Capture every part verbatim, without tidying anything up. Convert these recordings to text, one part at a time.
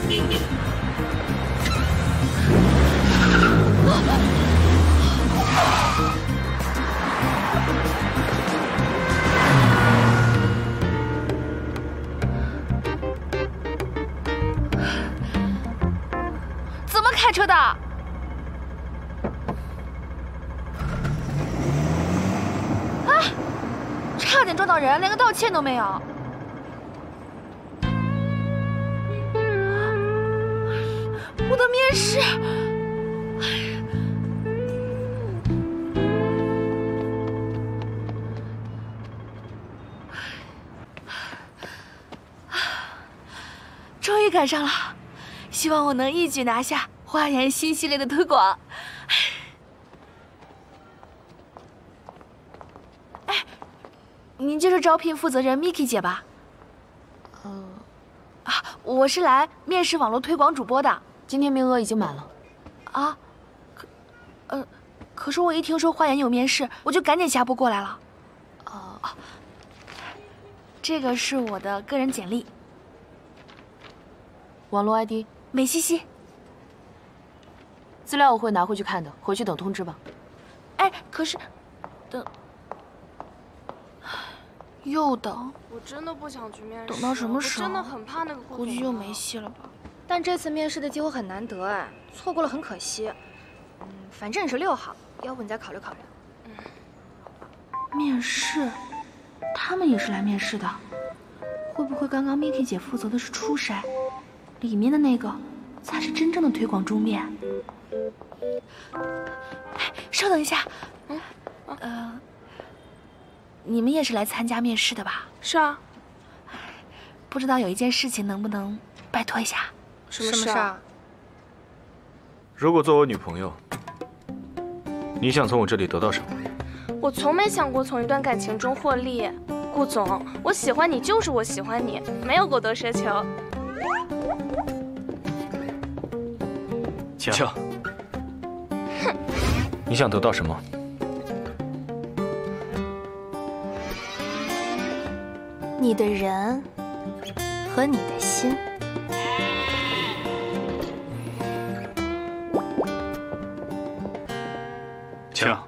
怎么开车的？啊！差点撞到人，连个道歉都没有。我的面试。 终于赶上了，希望我能一举拿下花颜新系列的推广。哎，您就是招聘负责人 Miki 姐吧？嗯，啊，我是来面试网络推广主播的， 今天名额已经满了。 啊，可，呃，可是我一听说花颜有面试，我就赶紧下播过来了。哦、呃，这个是我的个人简历。 网络 I D 美西西， 资料我会拿回去看的，回去等通知吧。 哎，可是，等，又等， 我真的不想去面试， 等到什么时候？ 我真的很怕那个顾总， 估计又没戏了吧？ 但这次面试的机会很难得哎，错过了很可惜。嗯，反正你是六号，要不你再考虑考虑。 嗯，面试，他们也是来面试的，会不会刚刚 Miki 姐负责的是初筛？ 里面的那个才是真正的推广桌面。哎，稍等一下，嗯，呃，你们也是来参加面试的吧？ 是啊。 不知道有一件事情能不能拜托一下？ 什么事啊？ 如果做我女朋友，你想从我这里得到什么？ 我从没想过从一段感情中获利。顾总，我喜欢你就是我喜欢你，没有过多奢求。 强，哼，你想得到什么？ 你的人和你的心。 强，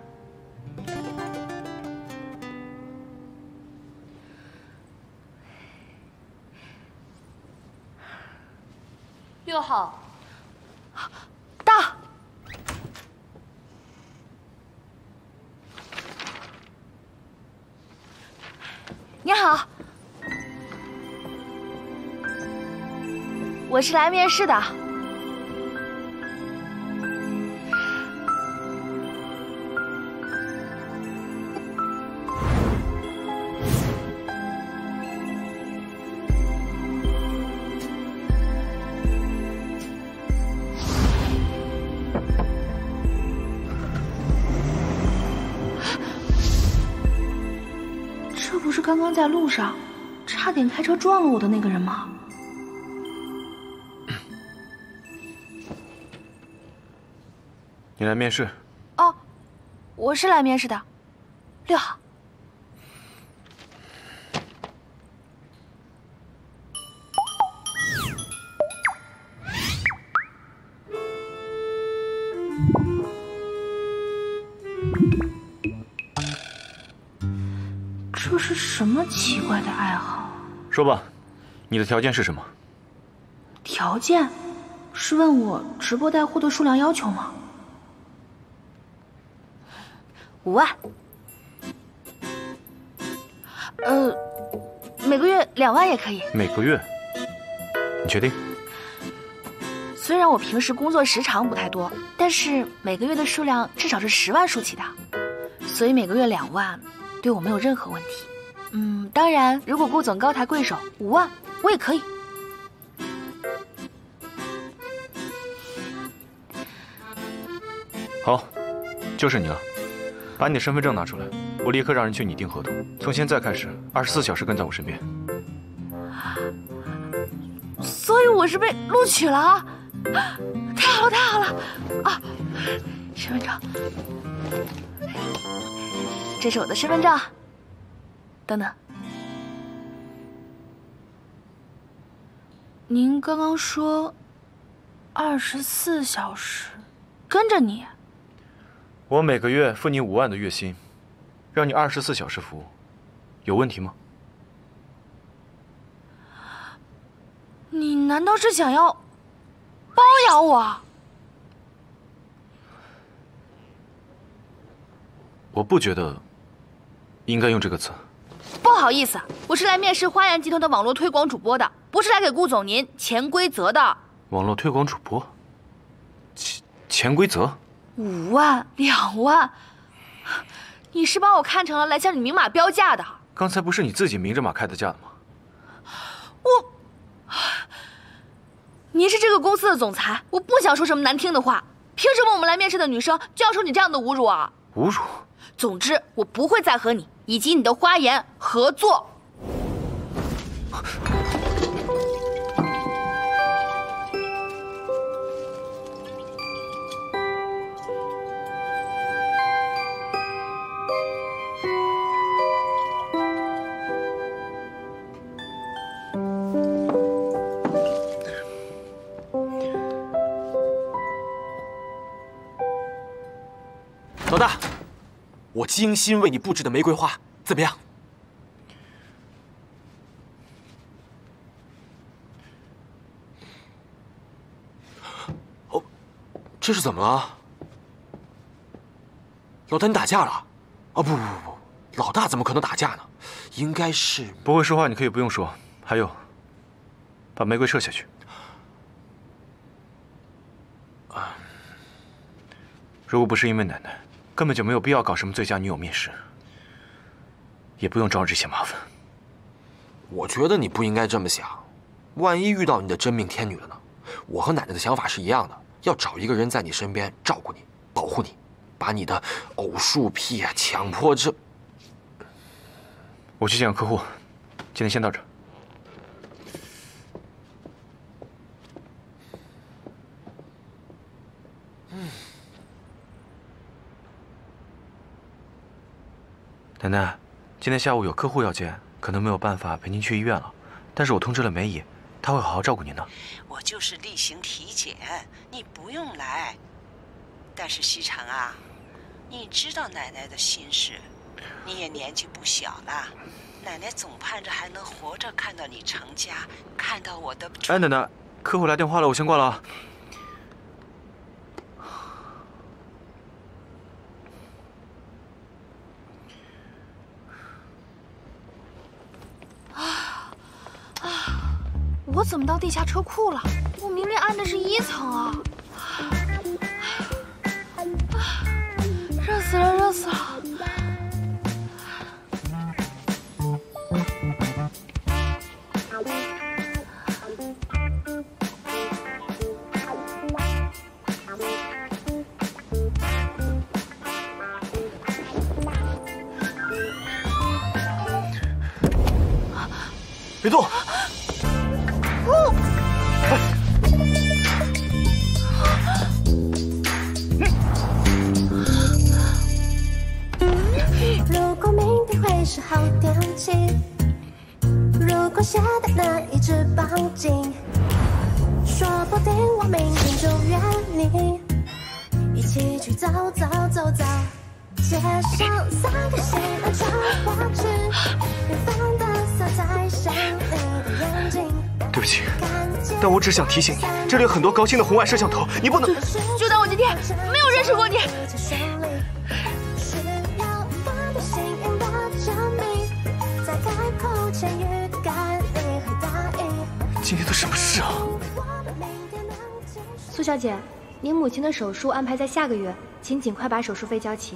六号。 到。你好，我是来面试的。不是刚刚在路上，差点开车撞了我的那个人吗？ 你来面试？ 哦，我是来面试的，六号。这是什么奇怪的爱好？ 说吧，你的条件是什么？ 条件？是问我直播带货的数量要求吗？五万。呃，每个月两万也可以。 每个月？你确定？ 虽然我平时工作时长不太多，但是每个月的数量至少是十万数起的，所以每个月两万。 对我没有任何问题，嗯，当然，如果顾总高抬贵手，五万我也可以。 好，就是你了，把你的身份证拿出来，我立刻让人去拟定合同。从现在开始，二十四小时跟在我身边。 所以我是被录取了啊！太好了，太好了啊！身份证。 这是我的身份证，等等。您刚刚说二十四小时跟着你？ 我每个月付你五万的月薪，让你二十四小时服务，有问题吗？ 你难道是想要包养我？ 我不觉得应该用这个词。 不好意思，我是来面试花颜集团的网络推广主播的，不是来给顾总您潜规则的。 网络推广主播，潜潜规则？ 五万、两万，你是把我看成了来向你明码标价的？ 刚才不是你自己明着马开的价的吗？ 我，您是这个公司的总裁，我不想说什么难听的话，凭什么我们来面试的女生就要受你这样的侮辱啊？ 侮辱？ 总之，我不会再和你以及你的花颜合作。 老大，我精心为你布置的玫瑰花怎么样？哦，这是怎么了？老大，你打架了？啊，不不不不，老大怎么可能打架呢？应该是…… 不会说话你可以不用说。还有，把玫瑰撤下去。啊，如果不是因为奶奶，根本就没有必要搞什么最佳女友面试，也不用招这些麻烦。 我觉得你不应该这么想，万一遇到你的真命天女了呢？我和奶奶的想法是一样的，要找一个人在你身边照顾你、保护你，把你的偶数癖啊、强迫症…… 我去见个客户，今天先到这儿。 嗯。 奶奶，今天下午有客户要见，可能没有办法陪您去医院了。但是我通知了梅姨，她会好好照顾您的。 我就是例行体检，你不用来。但是西城啊，你知道奶奶的心事，你也年纪不小了，奶奶总盼着还能活着看到你成家，看到我的…… 哎，奶奶，客户来电话了，我先挂了啊。 我怎么到地下车库了？我明明按的是一层啊！热死了，热死了！ 别动！ 如果明天会是好天气，如果下的那一只绑紧，说不定我明天就约你一起去走走走走，街上散开喜欢穿花枝，远方的色彩像你的眼睛。 对不起，但我只想提醒你，这里有很多高清的红外摄像头，你不能…… 就当我今天没有认识过你。 今天都什么事啊？ 苏小姐，您母亲的手术安排在下个月，请尽快把手术费交齐。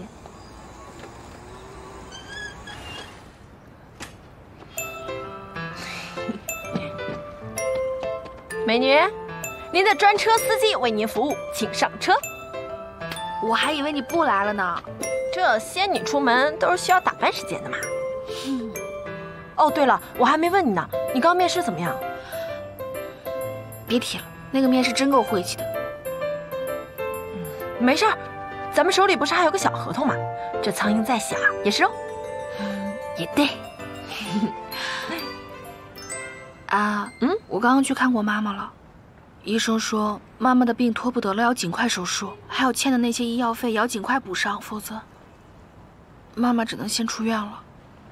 美女，您的专车司机为您服务，请上车。 我还以为你不来了呢。 这仙女出门都是需要打扮时间的嘛。嗯。哦，对了，我还没问你呢，你刚面试怎么样？ 别提了，那个面试真够晦气的。 嗯，没事儿，咱们手里不是还有个小合同吗？这苍蝇再小也是肉。 嗯，也对。啊，嗯，我刚刚去看过妈妈了， 医生说妈妈的病拖不得了，要尽快手术，还有欠的那些医药费也要尽快补上，否则妈妈只能先出院了。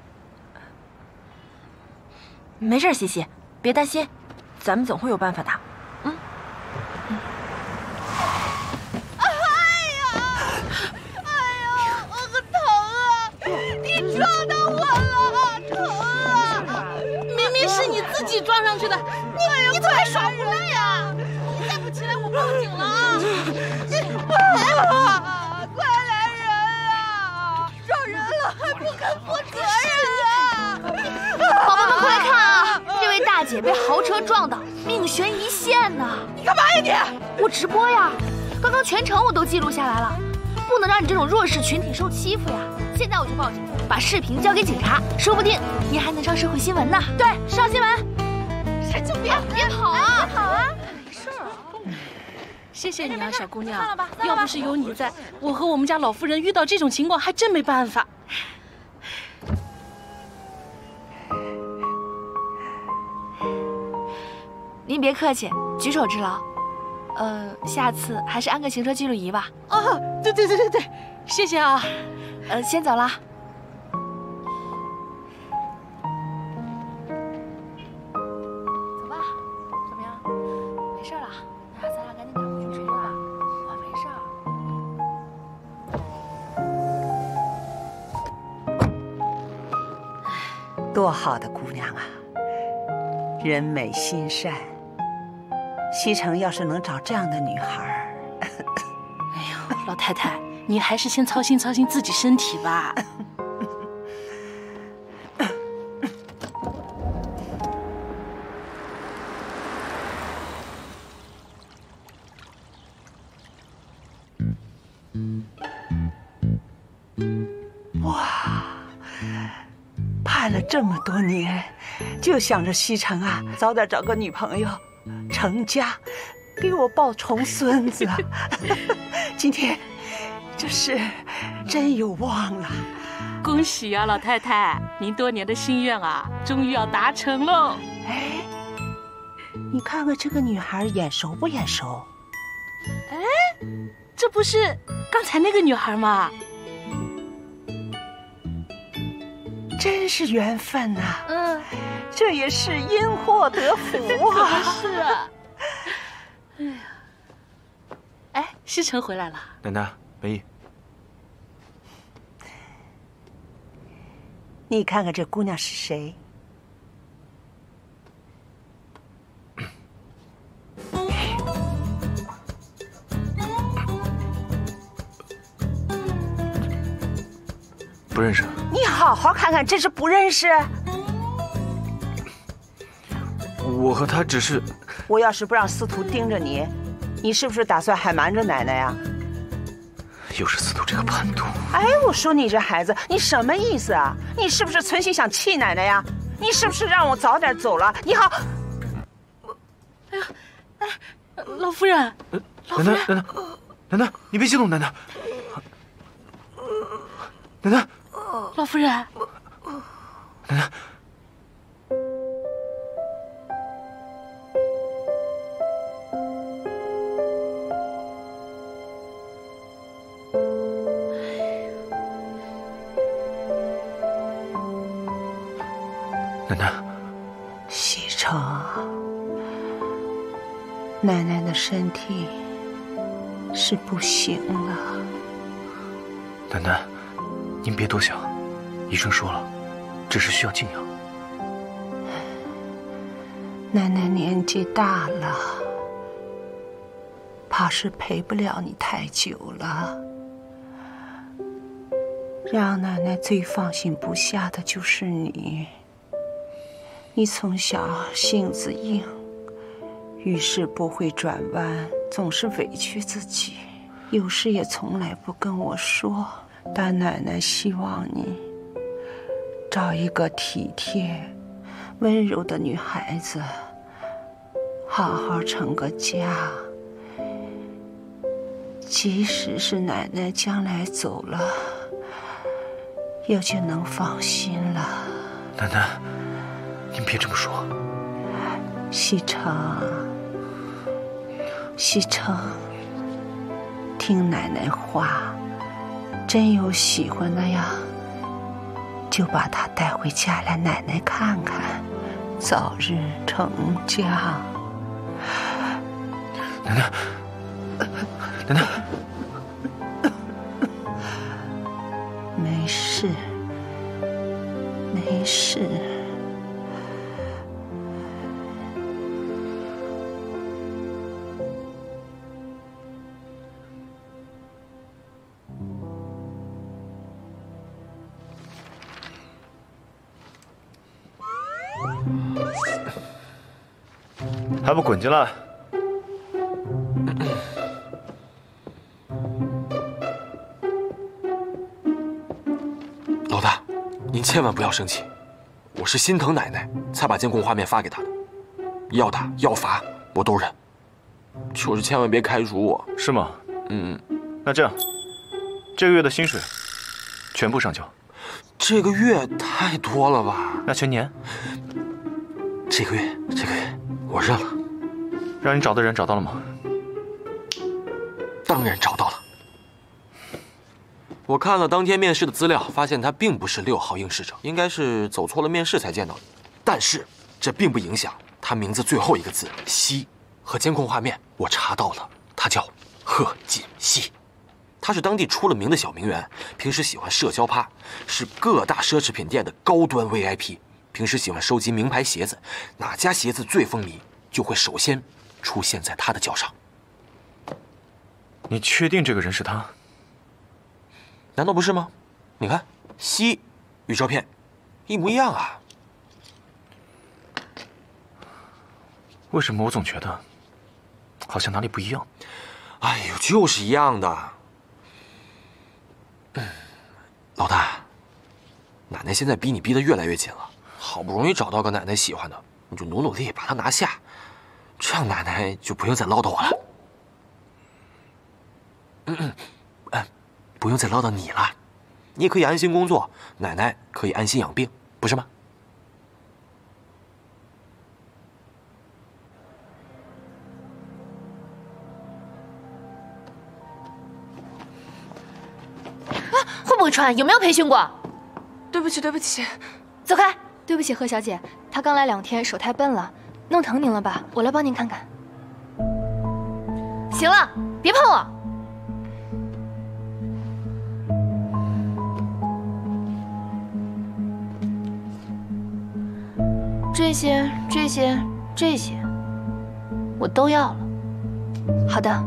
没事，西西，别担心，咱们总会有办法的。嗯。嗯。 哎呀，哎呀，我可疼啊！你撞到我了，疼啊！明明是你自己撞上去的，你你怎么还耍无赖呀？你再不起来，我报警了啊！快来人啊！撞人了还不肯负责任啊！ 宝宝们快来看啊！这位大姐被豪车撞倒，命悬一线呢！ 你干嘛呀你？ 我直播呀，刚刚全程我都记录下来了，不能让你这种弱势群体受欺负呀！现在我就报警，把视频交给警察，说不定你还能上社会新闻呢。对，上新闻！ 神经病！ 别跑啊！ 别跑啊！ 没事啊。 谢谢你啊，小姑娘。要不是有你在，我和我们家老夫人遇到这种情况还真没办法。 您别客气，举手之劳。呃，下次还是安个行车记录仪吧。 哦，对对对对对，谢谢啊。 呃，先走了。走吧，怎么样？没事了，那咱俩赶紧赶回去睡觉吧。我没事儿。多好的姑娘啊，人美心善。西城要是能找这样的女孩， 哎呦，老太太，你还是先操心操心自己身体吧。 哇，盼了这么多年，就想着西城啊，早点找个女朋友。成家，给我抱重孙子，今天这是真有望了。 恭喜啊，老太太，您多年的心愿啊，终于要达成喽！ 哎，你看看这个女孩眼熟不眼熟？ 哎，这不是刚才那个女孩吗？ 真是缘分呐！ 嗯。 这也是因祸得福啊！ 是啊。哎呀，哎，西城回来了。 奶奶，梅姨， 你看看这姑娘是谁？ 不认识。 你好好看看，这是不认识？ 我和他只是…… 我要是不让司徒盯着你，你是不是打算还瞒着奶奶呀？ 又是司徒这个叛徒！ 哎，我说你这孩子，你什么意思啊？你是不是存心想气奶奶呀？你是不是让我早点走了？你好， 哎呀，哎，老夫人， 奶奶，奶奶，奶奶，你别激动，奶奶，奶奶， 老夫人， 奶奶。奶奶， 西城，奶奶的身体是不行了。 奶奶，您别多想，医生说了，只是需要静养。 奶奶年纪大了，怕是陪不了你太久了。让奶奶最放心不下的就是你。你从小性子硬，遇事不会转弯，总是委屈自己，有事也从来不跟我说。但奶奶希望你找一个体贴、温柔的女孩子，好好成个家。即使是奶奶将来走了，也就能放心了。 奶奶，您别这么说。 西城， 西城，听奶奶话，真有喜欢的呀，就把他带回家来，奶奶看看，早日成家。 奶奶，奶奶， 没事，没事。 还不滚进来！ 老大，您千万不要生气，我是心疼奶奶才把监控画面发给她的，要打要罚我都忍，就是千万别开除我。 是吗？ 嗯， 那这样，这个月的薪水全部上交。 这个月太多了吧？ 那全年？ 这个月，这个月我认了。 让你找的人找到了吗？ 当然找到了。我看了当天面试的资料，发现他并不是六号应试者，应该是走错了面试才见到你。但是这并不影响他名字最后一个字“西”和监控画面我查到了，他叫贺锦熙。他是当地出了名的小名媛，平时喜欢社交趴，是各大奢侈品店的高端 V I P， 平时喜欢收集名牌鞋子，哪家鞋子最风靡，就会首先出现在他的脚上。 你确定这个人是他？ 难道不是吗？你看，西与照片一模一样啊。 为什么我总觉得好像哪里不一样？ 哎呦，就是一样的。嗯，老大，奶奶现在逼你逼得越来越紧了，好不容易找到个奶奶喜欢的，你就努努力把她拿下，这样奶奶就不用再唠叨我了。嗯嗯，嗯，不用再唠叨你了，你也可以安心工作，奶奶可以安心养病，不是吗？ 会不会穿？有没有培训过？ 对不起，对不起， 走开！ 对不起，贺小姐，她刚来两天，手太笨了，弄疼您了吧？我来帮您看看。 行了，别碰我！这些、这些、这些，我都要了。 好的。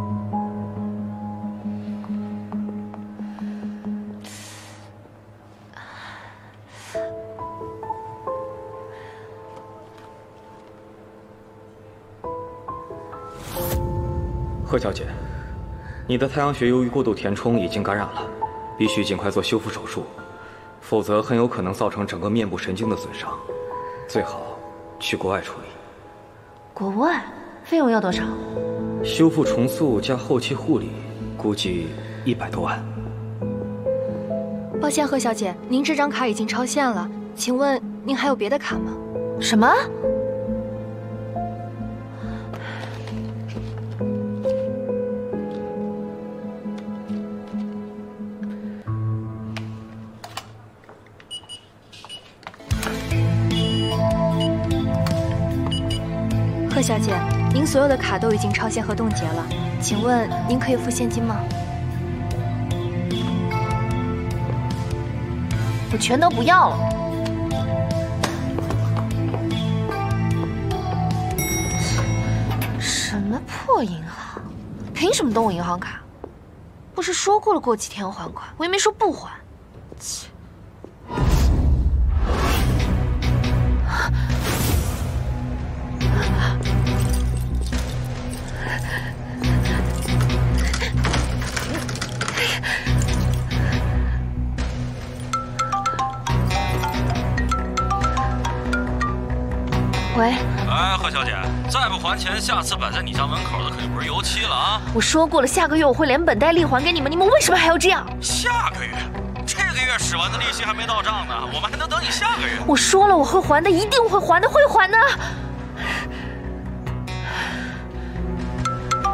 贺小姐，你的太阳穴由于过度填充已经感染了，必须尽快做修复手术，否则很有可能造成整个面部神经的损伤，最好去国外处理。 国外？费用要多少？ 修复重塑加后期护理，估计一百多万。 抱歉，贺小姐，您这张卡已经超限了，请问您还有别的卡吗？ 什么？ 贺小姐，您所有的卡都已经超限和冻结了，请问您可以付现金吗？ 我全都不要了。什么破银行？凭什么动我银行卡？不是说过了过几天还款，我也没说不还。切！喂， 哎，贺小姐，再不还钱，下次摆在你家门口的可就不是油漆了啊！ 我说过了，下个月我会连本带利还给你们，你们为什么还要这样？ 下个月，这个月使完的利息还没到账呢，我们还能等你下个月？ 我说了我会还的，一定会还的，会还的。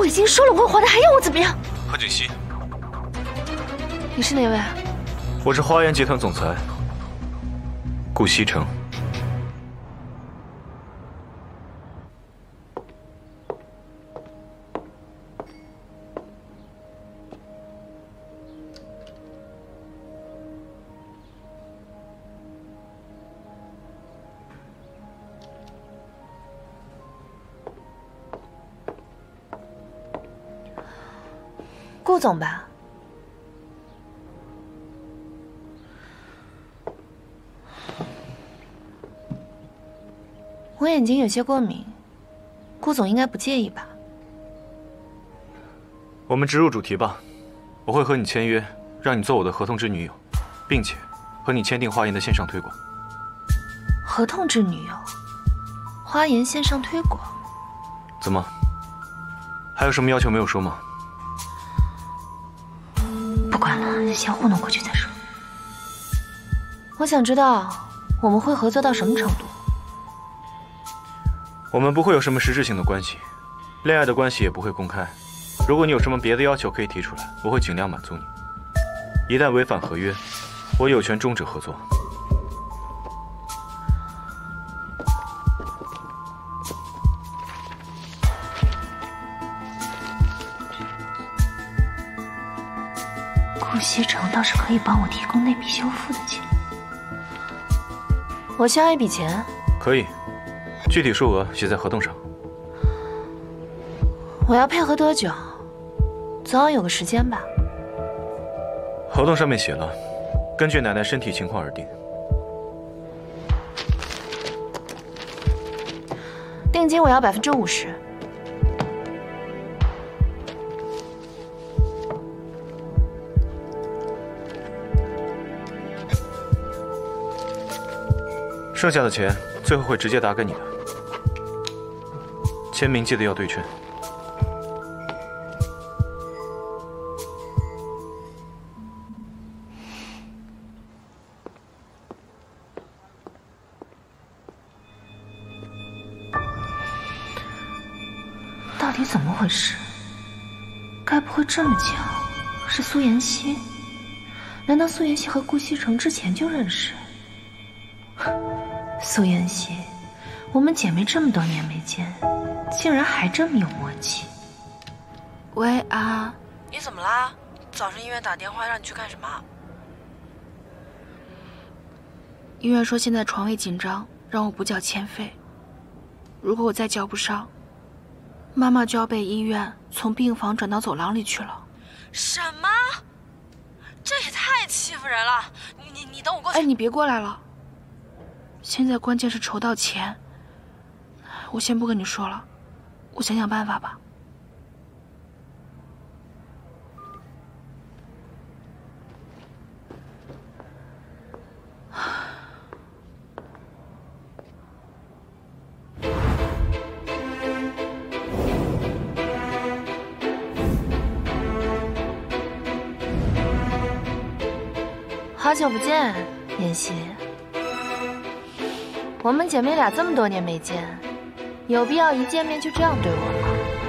我已经说了我会还的，还要我怎么样？ 何锦熙， 你是哪位？ 我是花岩集团总裁顾西城。 顾总吧。我眼睛有些过敏，顾总应该不介意吧？ 我们直入主题吧，我会和你签约，让你做我的合同制女友，并且和你签订花颜的线上推广。 合同制女友，花颜线上推广。 怎么？还有什么要求没有说吗？ 不管了，先糊弄过去再说。我想知道我们会合作到什么程度。 我们不会有什么实质性的关系，恋爱的关系也不会公开。如果你有什么别的要求，可以提出来，我会尽量满足你。一旦违反合约，我有权终止合作。 顾西城倒是可以帮我提供那笔修复的钱。我需要一笔钱。 可以，具体数额写在合同上。 我要配合多久？总要有个时间吧。 合同上面写了，根据奶奶身体情况而定。 定金我要百分之五十。 剩下的钱最后会直接打给你的，签名记得要对称。 到底怎么回事？该不会这么巧是苏妍希？难道苏妍希和顾西城之前就认识？苏妍希，我们姐妹这么多年没见，竟然还这么有默契。喂啊， 你怎么啦？早上医院打电话让你去干什么？ 医院说现在床位紧张，让我补缴欠费。如果我再交不上，妈妈就要被医院从病房转到走廊里去了。 什么？这也太欺负人了！你你你等我过去。 哎，你别过来了。现在关键是筹到钱，我先不跟你说了，我想想办法吧。好久不见，妍希。我们姐妹俩这么多年没见，有必要一见面就这样对我吗？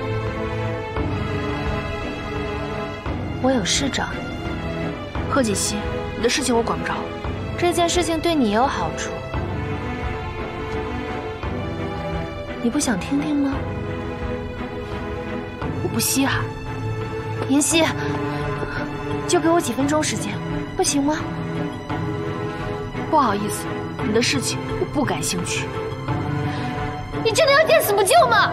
我有事找你。贺锦熙，你的事情我管不着，这件事情对你有好处，你不想听听吗？我不稀罕。妍希，就给我几分钟时间，不行吗？不好意思，你的事情我不感兴趣。你真的要见死不救吗？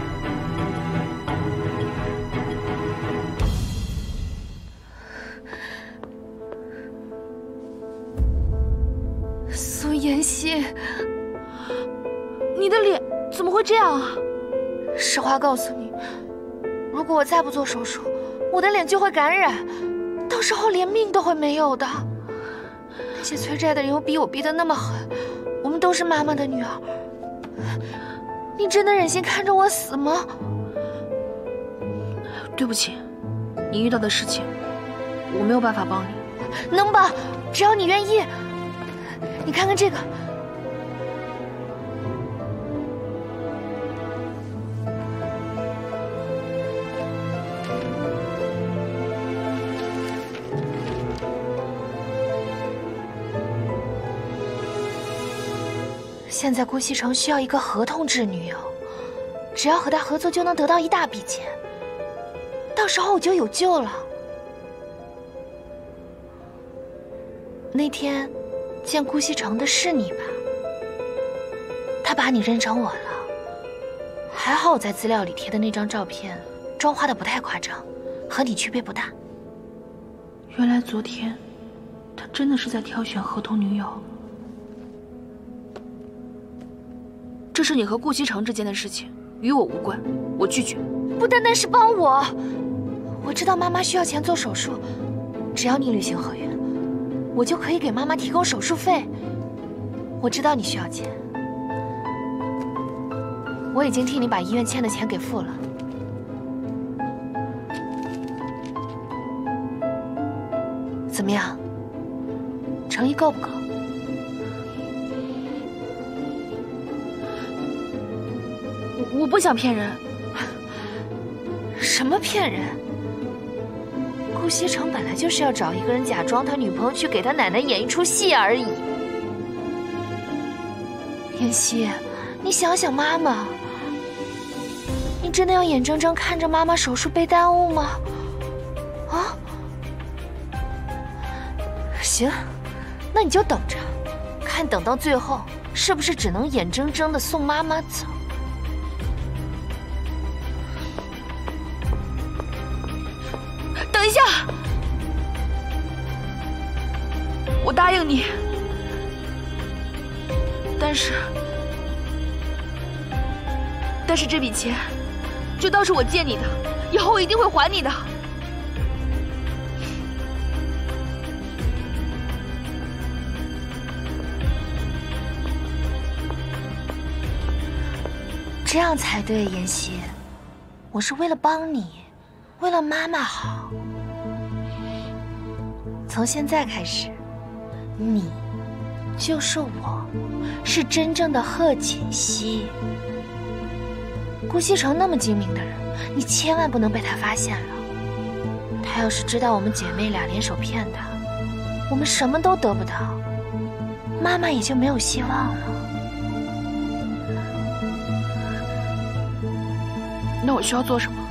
苏妍希，你的脸怎么会这样啊？实话告诉你，如果我再不做手术，我的脸就会感染，到时候连命都会没有的。借催债的人又逼我逼得那么狠，我们都是妈妈的女儿，你真的忍心看着我死吗？对不起，你遇到的事情我没有办法帮你。能帮，只要你愿意。你看看这个， 现在顾西城需要一个合同制女友，只要和他合作就能得到一大笔钱，到时候我就有救了。那天见顾西城的是你吧？他把你认成我了。还好我在资料里贴的那张照片妆化的不太夸张，和你区别不大。 原来昨天他真的是在挑选合同女友。 这是你和顾西城之间的事情，与我无关，我拒绝。不单单是帮我，我知道妈妈需要钱做手术，只要你履行合约，我就可以给妈妈提供手术费。我知道你需要钱，我已经替你把医院欠的钱给付了。怎么样？诚意够不够？我我不想骗人。什么骗人？顾西城本来就是要找一个人假装他女朋友去给他奶奶演一出戏而已。妍希，你想想妈妈，你真的要眼睁睁看着妈妈手术被耽误吗？啊？行，那你就等着，看等到最后是不是只能眼睁睁地送妈妈走。等一下，我答应你，但是，但是这笔钱就当是我借你的，以后我一定会还你的。这样才对，妍希，我是为了帮你，为了妈妈好。从现在开始，你就是我，是真正的贺锦熙。顾西城那么精明的人，你千万不能被他发现了。他要是知道我们姐妹俩联手骗他，我们什么都得不到，妈妈也就没有希望了。 那我需要做什么？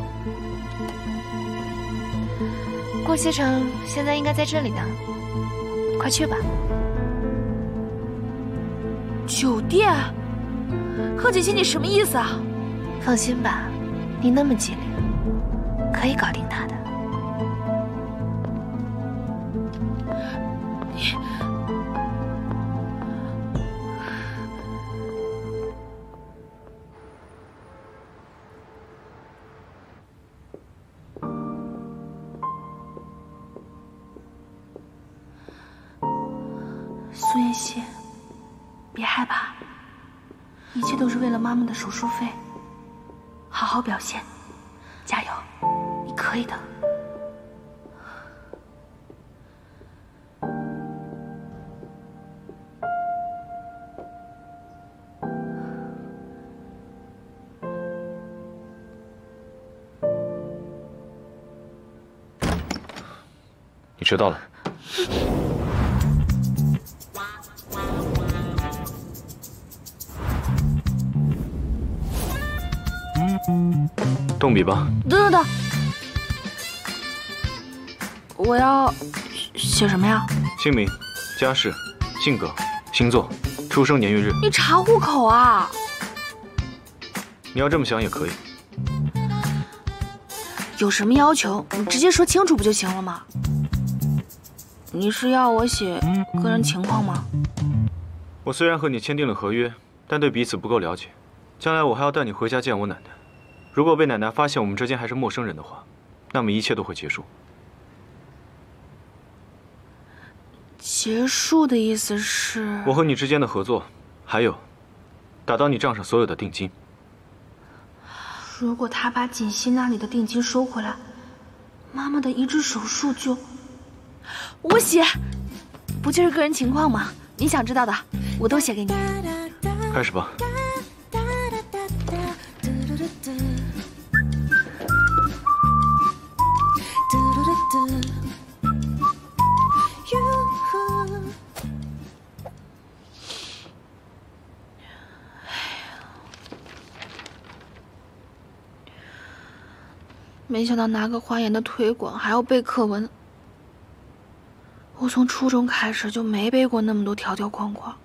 顾西城现在应该在这里呢，快去吧。 酒店？贺锦熙，你什么意思啊？ 放心吧，你那么机灵，可以搞定他的。 你。苏妍希，别害怕，一切都是为了妈妈的手术费。好好表现，加油，你可以的。 你迟到了。动笔吧。 等等等，我要写什么呀？ 姓名、家世、性格、星座、出生年月日。 你查户口啊？ 你要这么想也可以。 有什么要求，你直接说清楚不就行了吗？你是要我写个人情况吗？ 我虽然和你签订了合约，但对彼此不够了解。将来我还要带你回家见我奶奶。如果被奶奶发现我们之间还是陌生人的话，那么一切都会结束。 结束的意思是？ 我和你之间的合作，还有打到你账上所有的定金。 如果他把锦溪那里的定金收回来，妈妈的移植手术就……我写，不就是个人情况吗？你想知道的，我都写给你。 开始吧。 没想到拿个花研的推广还要背课文。我从初中开始就没背过那么多条条框框。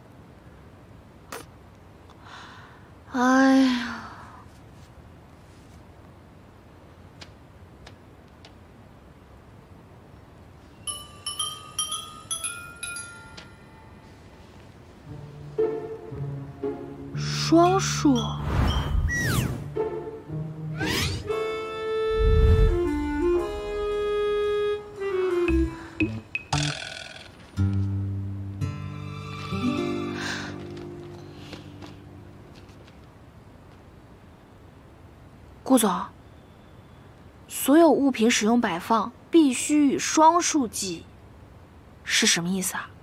哎呀，双数。顾总，所有物品使用摆放必须以双数计，是什么意思啊？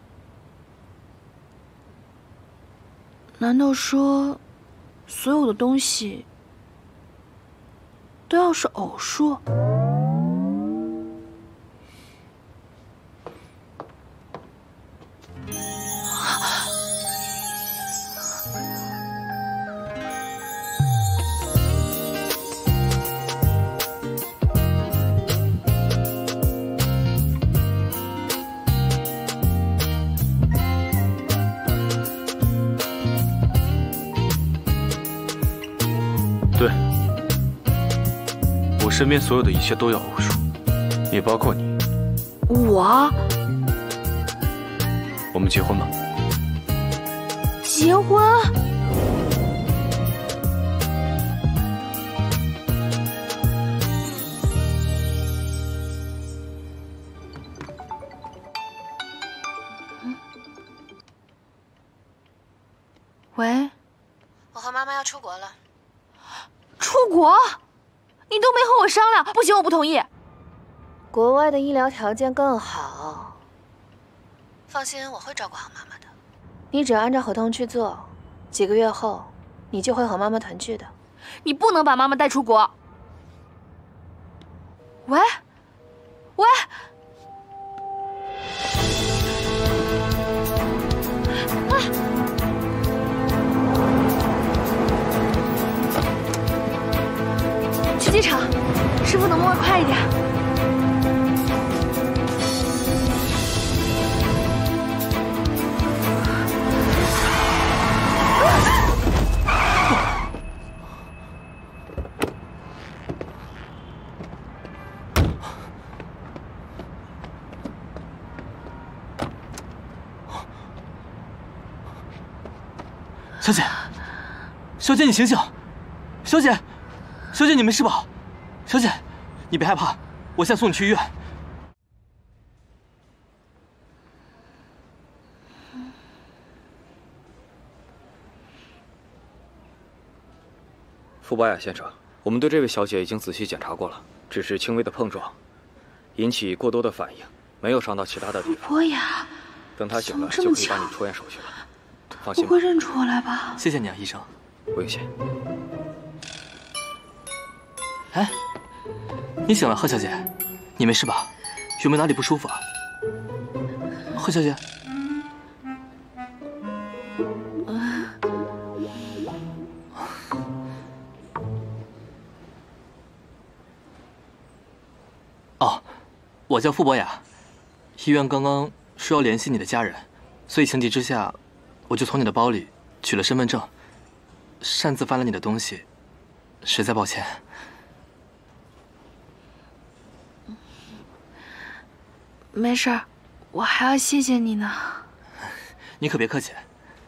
难道说，所有的东西都要是偶数？ 对，我身边所有的一切都要偶数，也包括你。 我？ 我们结婚吧。 结婚？喂？ 我和妈妈要出国了。 出国？你都没和我商量，不行，我不同意。 国外的医疗条件更好。放心，我会照顾好妈妈的。你只要按照合同去做，几个月后，你就会和妈妈团聚的。 你不能把妈妈带出国。喂，喂。啊！去机场，师傅能不能快一点？ 小姐，小姐，你醒醒！小姐，小姐，你没事吧？小姐，你别害怕，我现在送你去医院。 傅博雅先生，我们对这位小姐已经仔细检查过了，只是轻微的碰撞，引起过多的反应，没有伤到其他的地方。 博雅， 等她醒了，就可以帮你出院手续了。放心吧。 不会认出我来吧？ 谢谢你啊，医生。 不用谢。 哎，你醒了，贺小姐，你没事吧？有没有哪里不舒服啊？贺小姐。哦，我叫傅博雅，医院刚刚说要联系你的家人，所以情急之下，我就从你的包里取了身份证，擅自翻了你的东西，实在抱歉。 没事儿，我还要谢谢你呢。 你可别客气。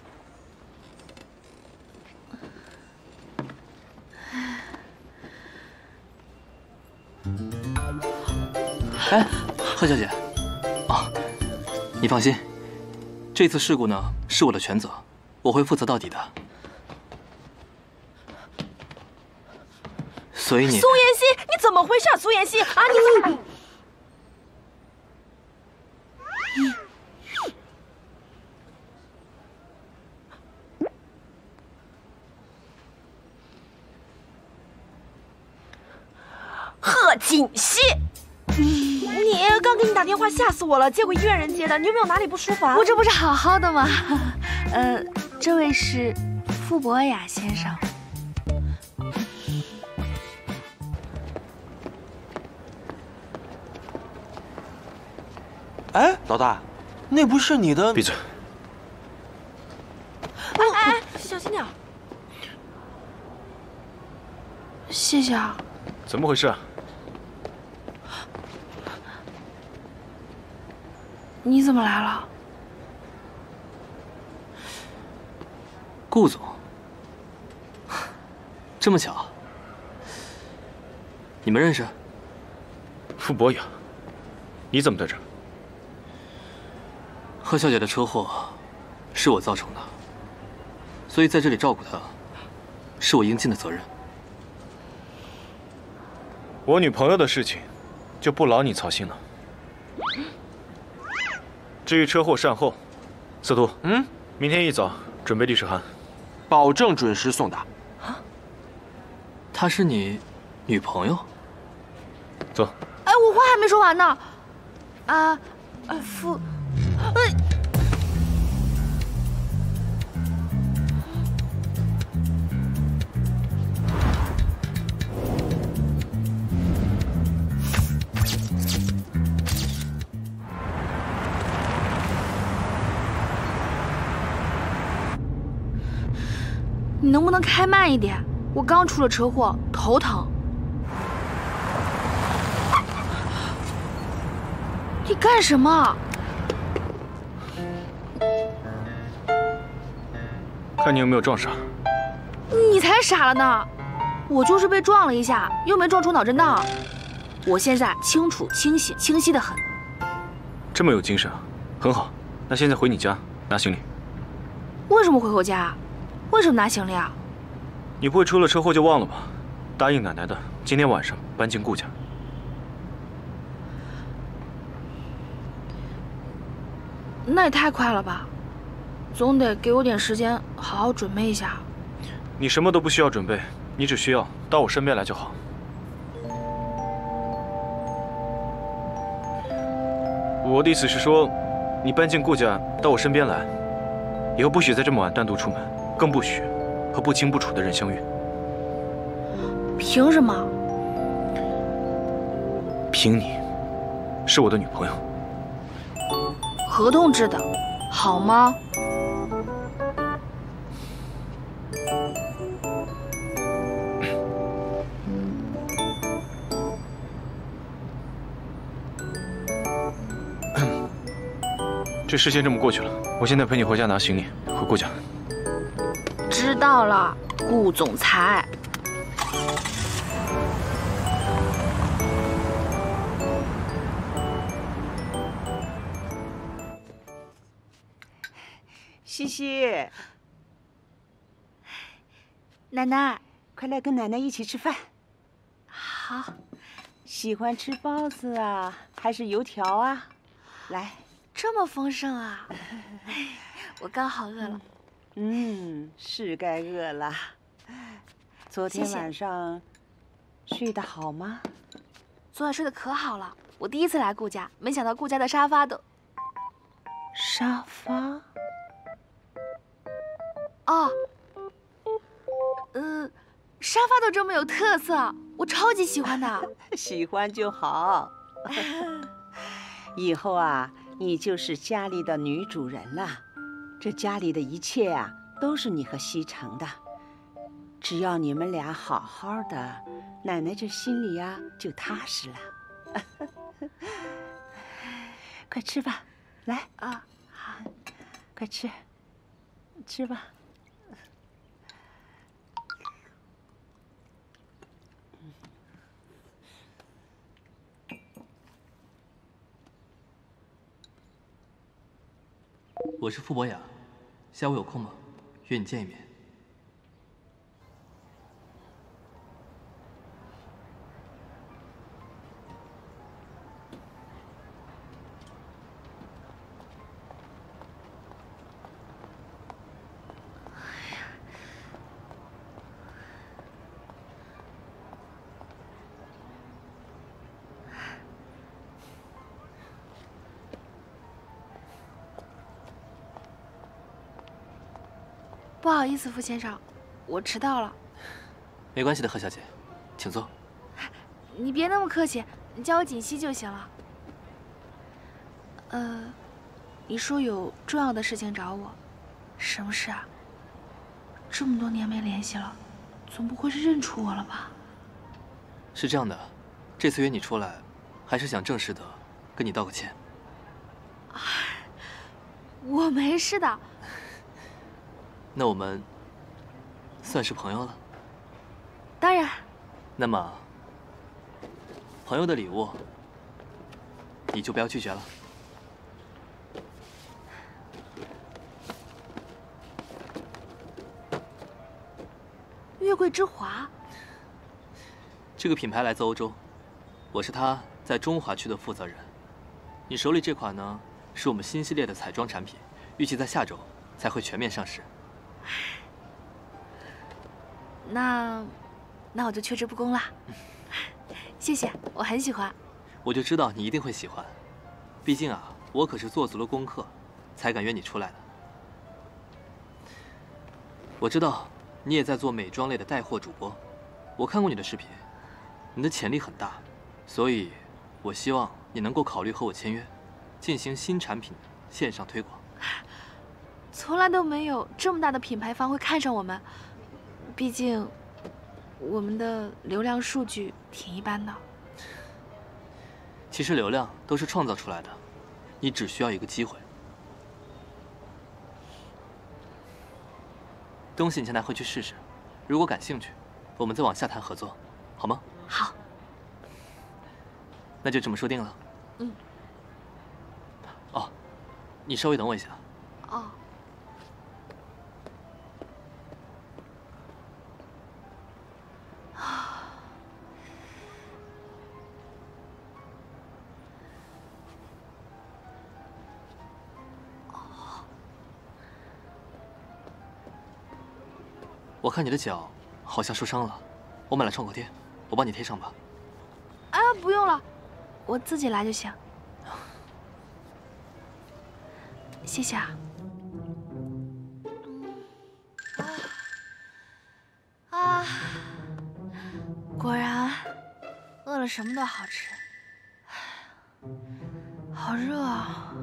哎，贺小姐，哦，你放心，这次事故呢是我的全责，我会负责到底的。所以你…… 苏妍希，你怎么回事？苏妍希啊，你怎么？贺锦熙，你刚给你打电话，吓死我了！结果医院人接的，你有没有哪里不舒服啊？ 我这不是好好的吗？呃，这位是傅博雅先生。 哎，老大，那不是你的？ 闭嘴！ 哎哎，小心点。 谢谢啊。 怎么回事啊？ 你怎么来了？ 顾总，这么巧，你们认识？ 傅博雅，你怎么在这儿？ 贺小姐的车祸是我造成的，所以在这里照顾她，是我应尽的责任。 我女朋友的事情，就不劳你操心了。至于车祸善后，司徒，嗯，明天一早准备律师函， 保证准时送达。 啊？她是你女朋友？ 走。 哎，我话还没说完呢。啊，啊，傅，哎。你能不能开慢一点？我刚出了车祸，头疼。你干什么？ 看你有没有撞傻。 你才傻了呢！我就是被撞了一下，又没撞出脑震荡。我现在清楚、清醒、清晰的很。 这么有精神啊，很好。那现在回你家拿行李。 为什么回我家？为什么拿行李啊？ 你不会出了车祸就忘了吧？答应奶奶的，今天晚上搬进顾家。 那也太快了吧，总得给我点时间好好准备一下。 你什么都不需要准备，你只需要到我身边来就好。我的意思是说，你搬进顾家到我身边来，以后不许再这么晚单独出门，更不许和不清不楚的人相遇。 凭什么？ 凭你是我的女朋友。 合同制的，好吗？ 这事先这么过去了，我现在陪你回家拿行李，回顾家。 知道了，顾总裁。 西西， 奶奶， 快来跟奶奶一起吃饭。 好。 喜欢吃包子啊，还是油条啊？来。 这么丰盛啊！我刚好饿了。 嗯，是该饿了。昨天晚上睡得好吗？ 昨晚睡得可好了。我第一次来顾家，没想到顾家的沙发都…… 沙发？ 哦，呃，沙发都这么有特色，我超级喜欢的。 喜欢就好。以后啊。你就是家里的女主人了，这家里的一切啊，都是你和西城的。只要你们俩好好的，奶奶这心里呀就踏实了。快吃吧，来啊，好， 快吃，吃吧。 我是傅博雅，下午有空吗？约你见一面。 不好意思，傅先生，我迟到了。 没关系的，贺小姐，请坐。 你别那么客气，你叫我锦溪就行了。 呃，你说有重要的事情找我，什么事啊？这么多年没联系了，总不会是认出我了吧？ 是这样的，这次约你出来，还是想正式的跟你道个歉。 我没事的。 那我们算是朋友了。 当然。 那么，朋友的礼物，你就不要拒绝了。 月桂之华， 这个品牌来自欧洲，我是它在中华区的负责人。你手里这款呢，是我们新系列的彩妆产品，预计在下周才会全面上市。 那，那我就缺之不恭啦。谢谢，我很喜欢。 我就知道你一定会喜欢，毕竟啊，我可是做足了功课，才敢约你出来的。我知道你也在做美妆类的带货主播，我看过你的视频，你的潜力很大，所以，我希望你能够考虑和我签约，进行新产品线上推广。 从来都没有这么大的品牌方会看上我们，毕竟我们的流量数据挺一般的。 其实流量都是创造出来的，你只需要一个机会。东西你先拿回去试试，如果感兴趣，我们再往下谈合作，好吗？ 好。 那就这么说定了。 嗯。 哦，你稍微等我一下。 哦。 我看你的脚好像受伤了，我买了创可贴，我帮你贴上吧。 啊，不用了，我自己来就行。谢谢啊。啊，果然，饿了什么都好吃。好热啊！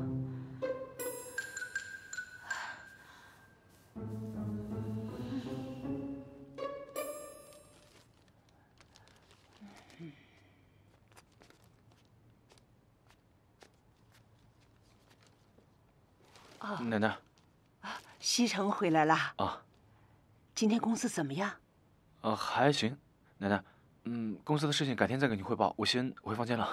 奶奶， 西城回来啦？ 啊， 今天公司怎么样？ 啊，还行。奶奶，嗯，公司的事情改天再给您汇报，我先回房间了。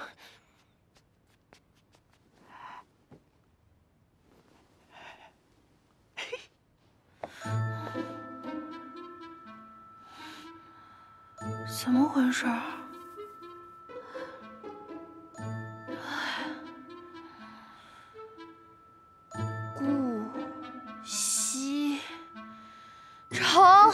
怎么回事？顾西城，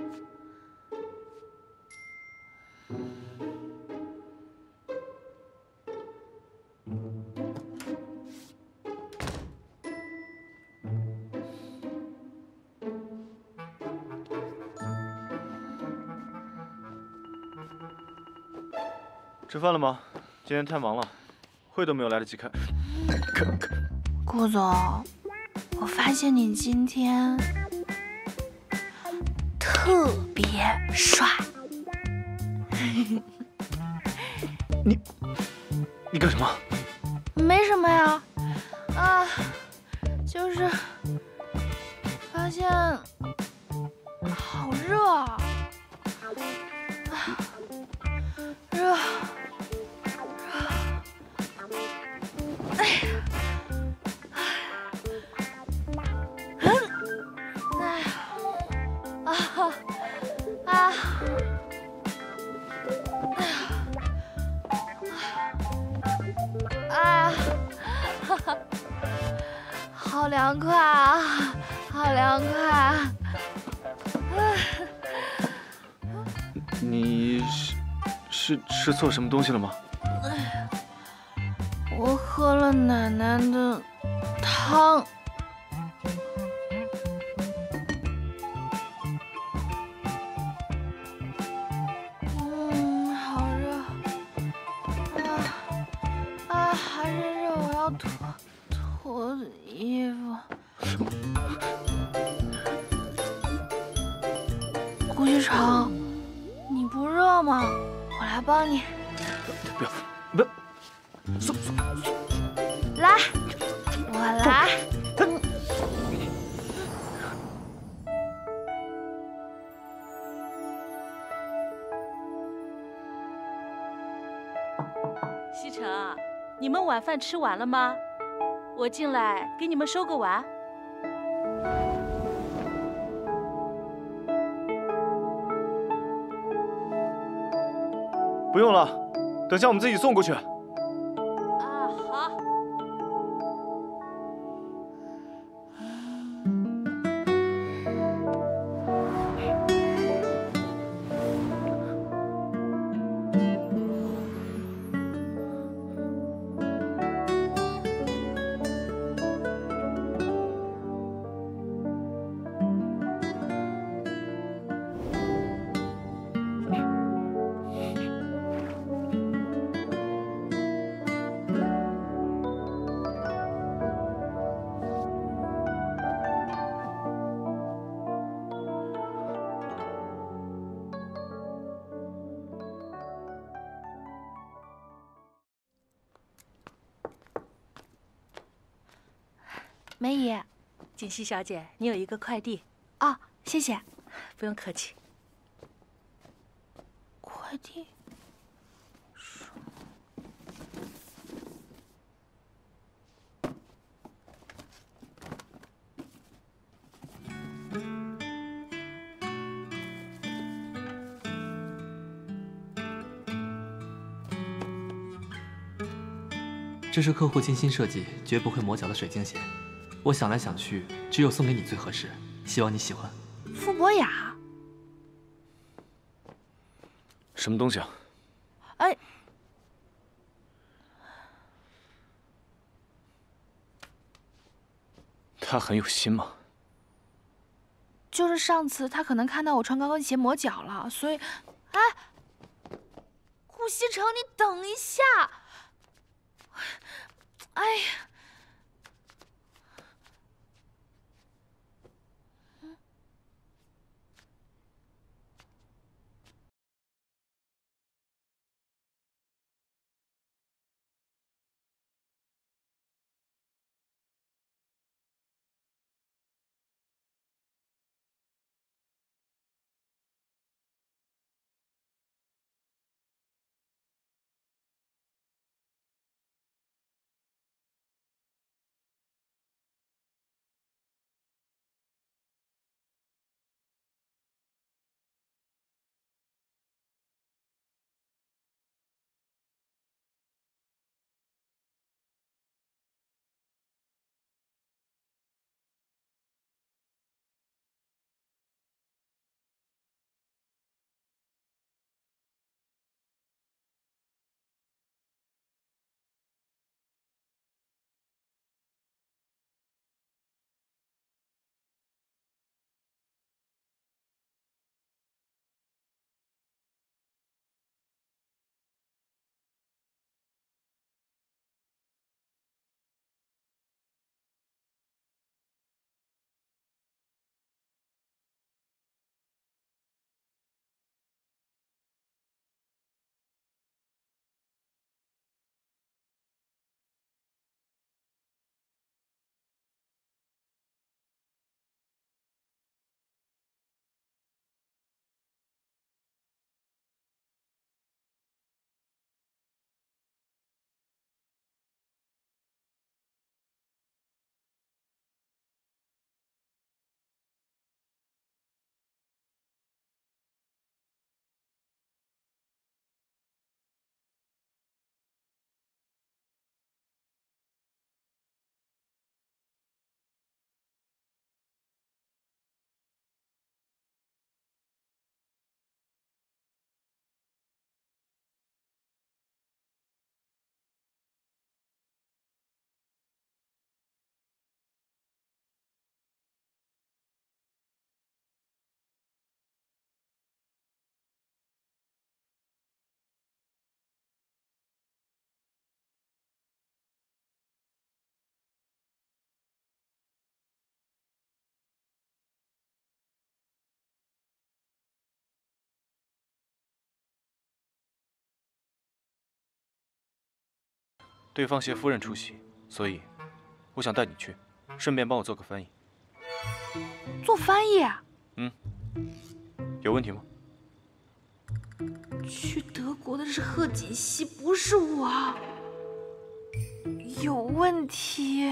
吃饭了吗？今天太忙了，会都没有来得及开。 顾总，我发现你今天特别帅。 你，你干什么？ 没什么呀，啊，就是发现好热啊，热。好凉快啊，好凉快啊！ 你是是吃错什么东西了吗？ 我喝了奶奶的汤。嗯，好热啊啊，还是热，我要吐。 顾旭成，你不热吗？我来帮你。 不要，不要，松松。 来，我来。 西城，你们晚饭吃完了吗？我进来给你们收个碗。 不用了，等下我们自己送过去。 啊，好。 梅姨， 锦溪小姐，你有一个快递。 啊，谢谢。 不用客气。 快递。 这是客户精心设计，绝不会磨脚的水晶鞋。我想来想去，只有送给你最合适，希望你喜欢。 傅博雅， 什么东西啊？ 哎， 他很有心吗？ 就是上次他可能看到我穿高跟鞋磨脚了，所以，哎，顾西城，你等一下，哎呀。 对方携夫人出席，所以我想带你去，顺便帮我做个翻译。 做翻译？ 嗯，有问题吗？ 去德国的是贺锦熙，不是我。有问题？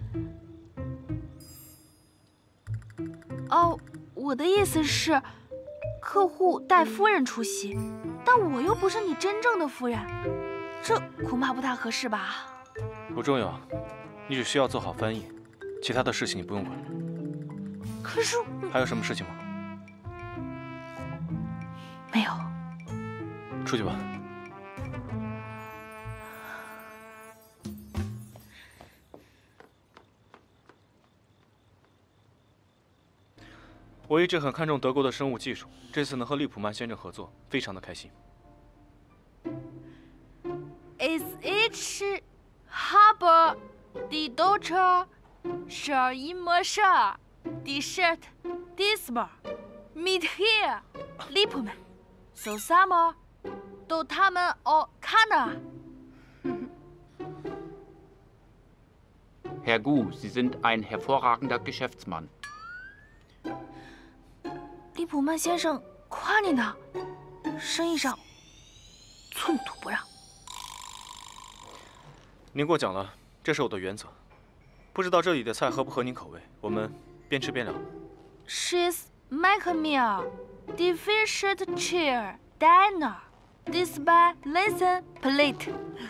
哦，我的意思是，客户带夫人出席，但我又不是你真正的夫人，这恐怕不太合适吧？ 不重要，你只需要做好翻译，其他的事情你不用管。 可是还有什么事情吗？ 没有。 出去吧。我一直很看重德国的生物技术，这次能和利普曼先生合作，非常的开心。 Is it Haber die Deutsche Schar immer Schar die Stadt diesmal mit hier Lippmann zusammen都他们哦看呢。 Herr Gu, Sie sind ein hervorragender Geschäftsmann. 利普曼先生夸你呢，生意上寸土不让。 您过奖了，这是我的原则。不知道这里的菜合不合您口味，我们边吃边聊。 She's make me die Fischer chair diner this by listen plate.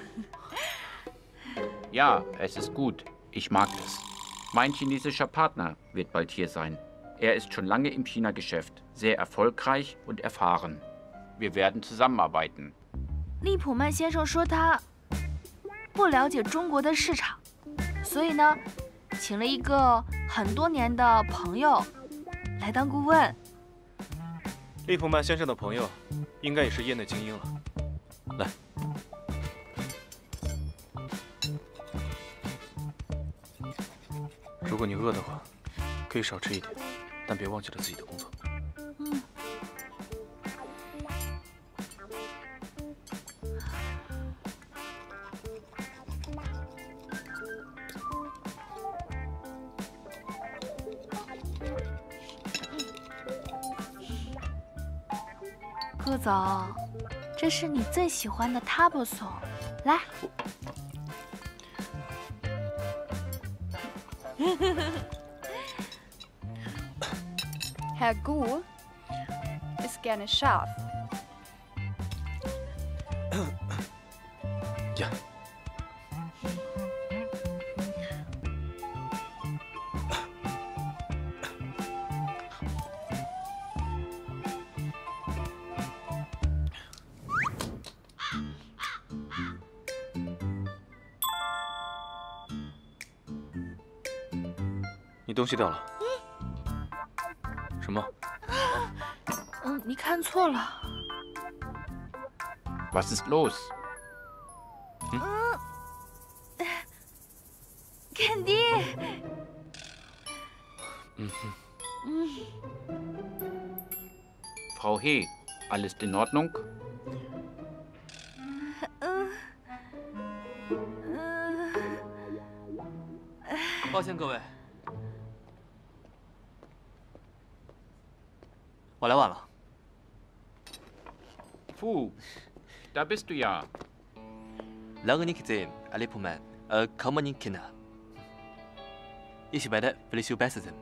Ja, es ist gut. Ich mag es. Mein chinesischer Partner wird bald hier sein. Er ist schon lange im China-Geschäft, sehr erfolgreich und erfahren. Wir werden zusammenarbeiten. 利普曼先生说他不了解中国的市场，所以呢，请了一个很多年的朋友来当顾问。 利普曼先生的朋友，应该也是业内精英了。来，如果你饿的话，可以少吃一点，但别忘记了自己的工作。 嗯。顾总，这是你最喜欢的 Tabasco， 来。 Herr Gu ist gerne scharf. Ja.你东西掉了。什么？ 嗯，你看错了。 Was ist los? 嗯，Candy。 嗯哼。 嗯。 Frau He, alles in Ordnung? 嗯。嗯。 抱歉各位。我来晚了。 Fu, da bist du ja. Lange nicht gesehen, Lippmann. Äh, kaum man ihn kennen. Ich werde vielleicht besser sein.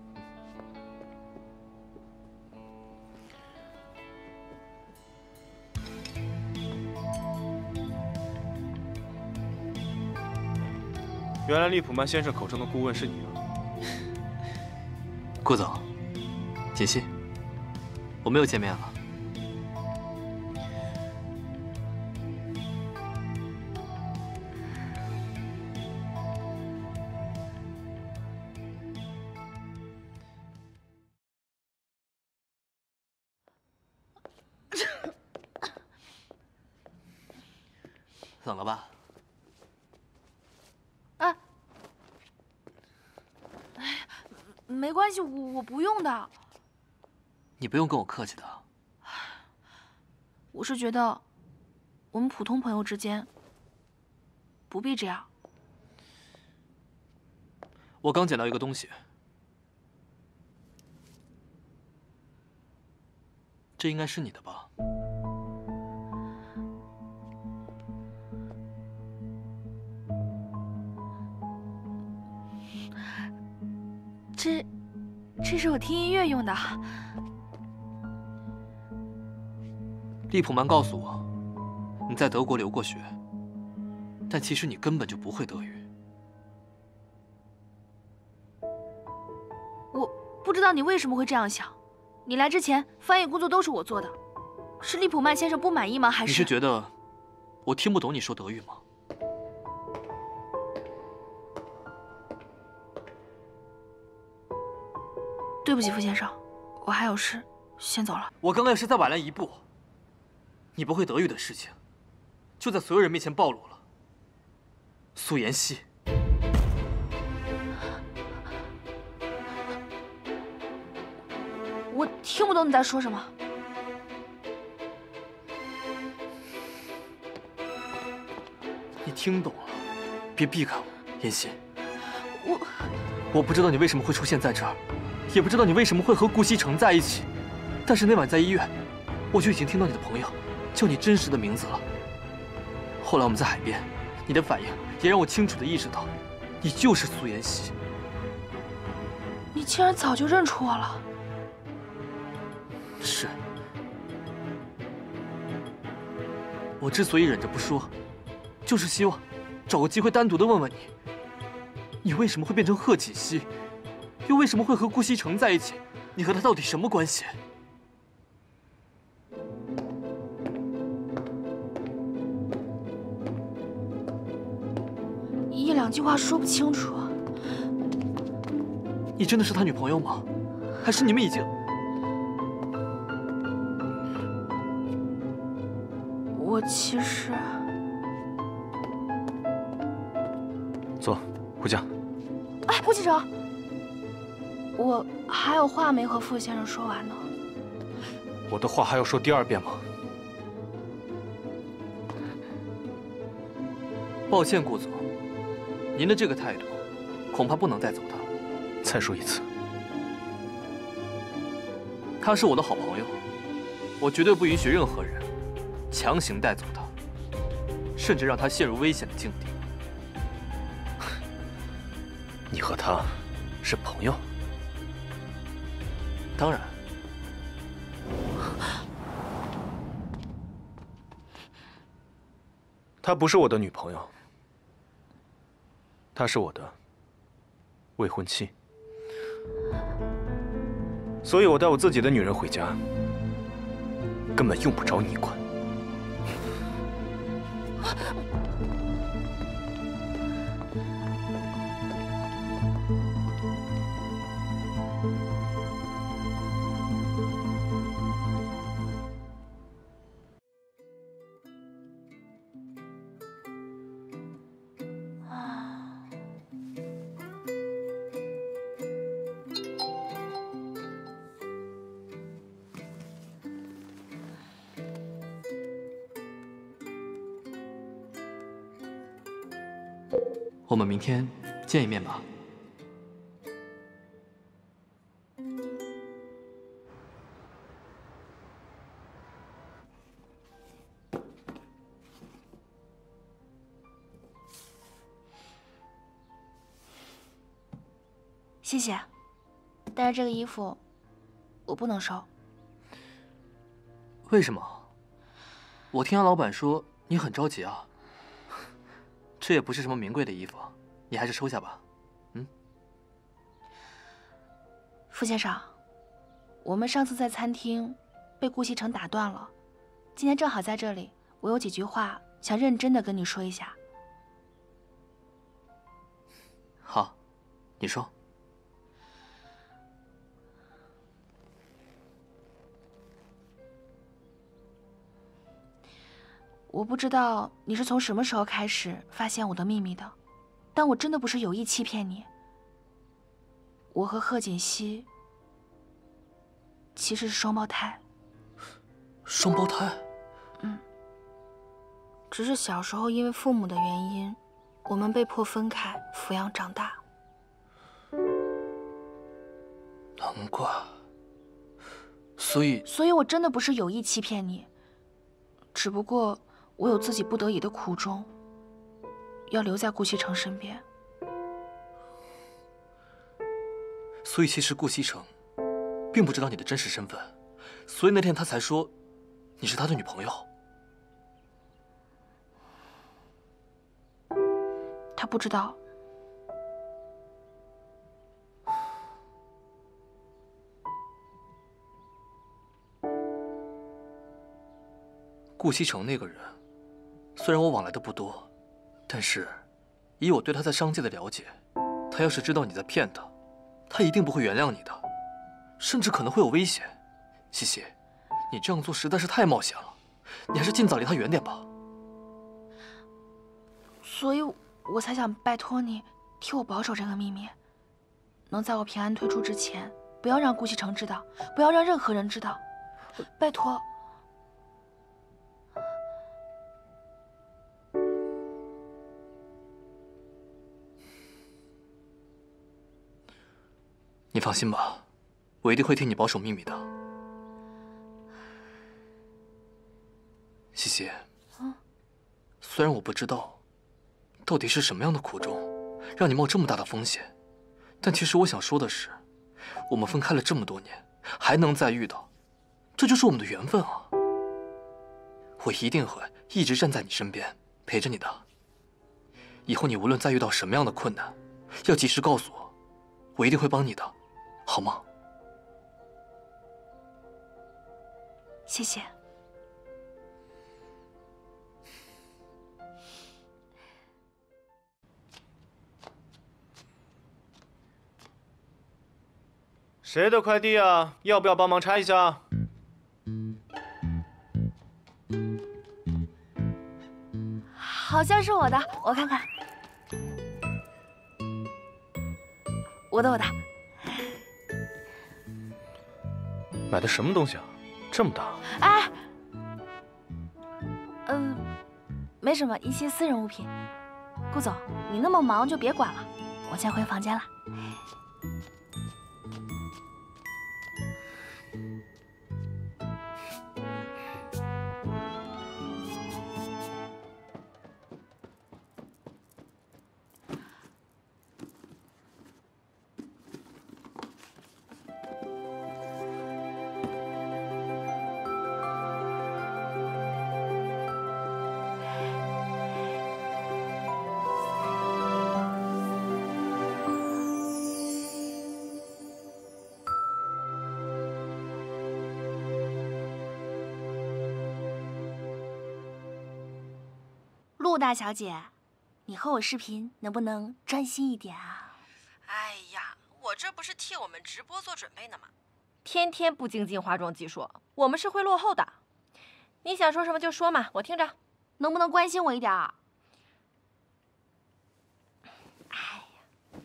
原来利普曼先生口中的顾问是你啊， 顾总，锦溪。我们又见面了。冷了吧？ 哎，哎呀，没关系，我我不用的。 你不用跟我客气的。 我是觉得，我们普通朋友之间不必这样。 我刚捡到一个东西，这应该是你的吧？ 这，这是我听音乐用的。 利普曼告诉我，你在德国留过学，但其实你根本就不会德语。 我不知道你为什么会这样想。你来之前，翻译工作都是我做的，是利普曼先生不满意吗？还是你是觉得我听不懂你说德语吗？ 对不起，傅先生，我还有事，先走了。 我刚刚要是再晚来一步，你不会德语的事情，就在所有人面前暴露了。苏妍希， 我听不懂你在说什么。 你听懂了，别避开我，妍希。 我我不知道你为什么会出现在这儿，也不知道你为什么会和顾西城在一起，但是那晚在医院，我就已经听到你的朋友叫你真实的名字了。后来我们在海边，你的反应也让我清楚地意识到，你就是苏妍希。 你竟然早就认出我了。 是。我之所以忍着不说，就是希望找个机会单独地问问你，你为什么会变成贺锦熙，又为什么会和顾西城在一起？你和他到底什么关系？ 一两句话说不清楚。 你真的是他女朋友吗？还是你们已经…… 我其实…… 坐，回家。 哎，顾启成，我还有话没和傅先生说完呢。 我的话还要说第二遍吗？ 抱歉，顾总，您的这个态度，恐怕不能带走他。 再说一次， 他是我的好朋友，我绝对不允许任何人强行带走他，甚至让他陷入危险的境地。 你和他是朋友？ 当然。 她不是我的女朋友，她是我的未婚妻，所以我带我自己的女人回家，根本用不着你管。 我们明天见一面吧。 谢谢，但是这个衣服我不能收。 为什么？我听安老板说你很着急啊。这也不是什么名贵的衣服，你还是收下吧。嗯， 傅先生，我们上次在餐厅被顾西城打断了，今天正好在这里，我有几句话想认真的跟你说一下。 好，你说。 我不知道你是从什么时候开始发现我的秘密的，但我真的不是有意欺骗你。我和贺锦熙其实是双胞胎。 双胞胎？ 嗯。只是小时候因为父母的原因， 我们被迫分开，抚养长大。 难怪。所以， 所以我真的不是有意欺骗你，只不过我有自己不得已的苦衷，要留在顾西城身边。 所以，其实顾西城并不知道你的真实身份，所以那天他才说你是他的女朋友。 他不知道。 顾西城那个人，虽然我往来的不多，但是以我对他在商界的了解，他要是知道你在骗他，他一定不会原谅你的，甚至可能会有危险。西西，你这样做实在是太冒险了，你还是尽早离他远点吧。 所以我才想拜托你替我保守这个秘密，能在我平安退出之前，不要让顾西城知道，不要让任何人知道，拜托。 你放心吧，我一定会替你保守秘密的。西西，虽然我不知道到底是什么样的苦衷让你冒这么大的风险，但其实我想说的是，我们分开了这么多年，还能再遇到，这就是我们的缘分啊！我一定会一直站在你身边，陪着你的。以后你无论再遇到什么样的困难，要及时告诉我，我一定会帮你的。好吗？ 谢谢。 谁的快递啊？要不要帮忙拆一下？ 好像是我的，我看看。我的，我的。 买的什么东西啊？这么大！ 哎，嗯，没什么，一些私人物品。顾总，你那么忙就别管了，我先回房间了。陆大小姐，你和我视频能不能专心一点啊？ 哎呀，我这不是替我们直播做准备呢吗？天天不精进化妆技术，我们是会落后的。你想说什么就说嘛，我听着。 能不能关心我一点儿？ 哎呀，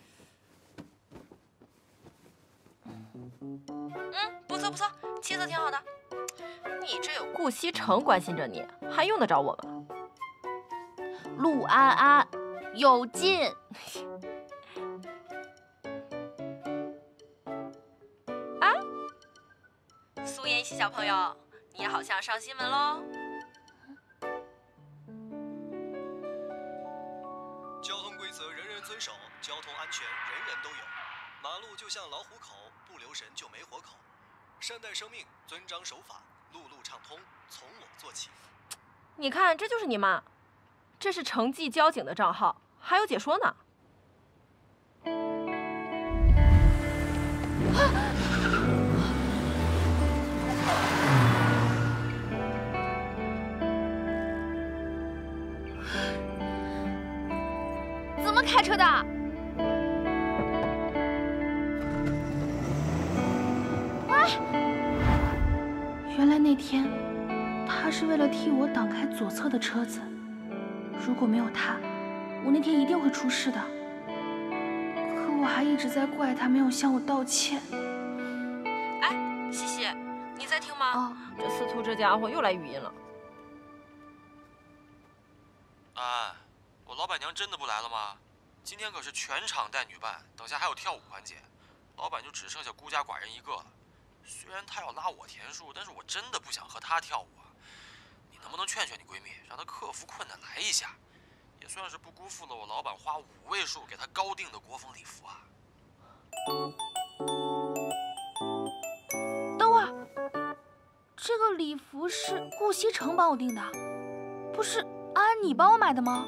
嗯，不错不错，气色挺好的。你这有顾西城关心着你，还用得着我吗？ 陆安安，有劲！ 啊，苏妍希小朋友，你好像上新闻喽！ 交通规则人人遵守，交通安全人人都有。马路就像老虎口，不留神就没活口。善待生命，遵章守法，路路畅通，从我做起。 你看，这就是你妈。这是城际交警的账号，还有解说呢。 怎么开车的？ 哎，原来那天他是为了替我挡开左侧的车子。如果没有他，我那天一定会出事的。可我还一直在怪他没有向我道歉。 哎，西西，你在听吗？哦，这司徒这家伙又来语音了。 安安， 我老板娘真的不来了吗？今天可是全场带女伴，等下还有跳舞环节，老板就只剩下孤家寡人一个了。虽然她要拉我田数，但是我真的不想和她跳舞啊。你能不能劝劝你闺蜜，让她克服困难来一下，也算是不辜负了我老板花五位数给她高定的国风礼服啊。 等会儿，这个礼服是顾西城帮我订的，不是安安你帮我买的吗？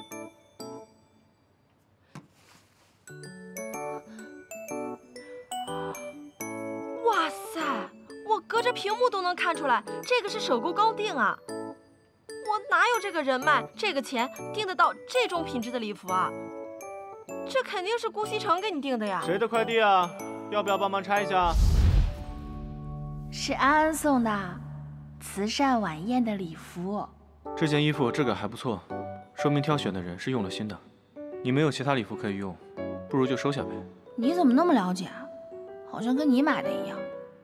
哇塞，我隔着屏幕都能看出来，这个是手工高定啊！我哪有这个人脉、这个钱订得到这种品质的礼服啊？这肯定是顾西城给你订的呀！ 谁的快递啊？要不要帮忙拆一下？ 是安安送的，慈善晚宴的礼服。 这件衣服质感还不错，说明挑选的人是用了心的。你没有其他礼服可以用，不如就收下呗。 你怎么那么了解啊？好像跟你买的一样。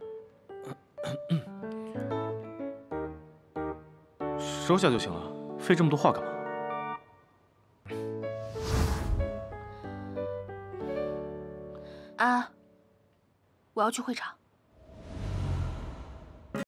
收下就行了，费这么多话干嘛？啊，我要去会场。